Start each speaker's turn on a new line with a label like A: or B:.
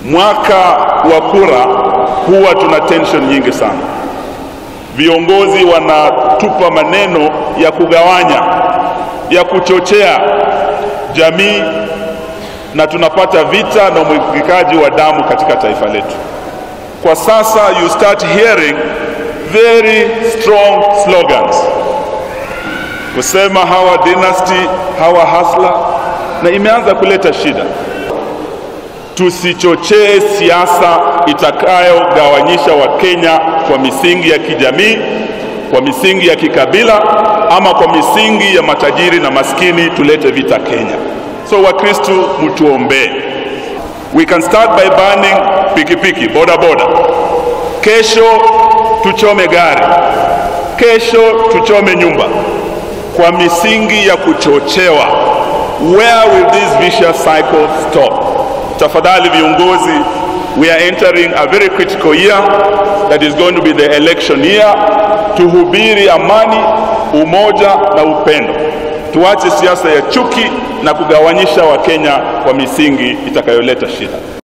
A: Mwaka wa kura huwa tuna tension nyingi sana. Viongozi wanatupa maneno ya kugawanya, ya kuchochea jamii, na tunapata vita na umwagikaji wa damu katika taifa letu. Kwa sasa you start hearing very strong slogans kusema hawa dynasty, hawa hustler, na imeanza kuleta shida. Tusichochee siasa itakayogawanyisha Wakenya kwa misingi ya kijamii, kwa misingi ya kikabila, ama kwa misingi ya matajiri na maskini tulete vita Kenya. So Wakristo mtuombe. We can start by banning pikipiki, boda boda. Kesho tuchome gari. Kesho tuchome nyumba. Kwa misingi ya kuchochewa. Where will this vicious cycle stop? Tafadhali viongozi, we are entering a very critical year that is going to be the election year. Tuhubiri amani, umoja na upendo. Tuache siasa ya chuki na kugawanyisha Wakenya kwa misingi itakayoleta shida.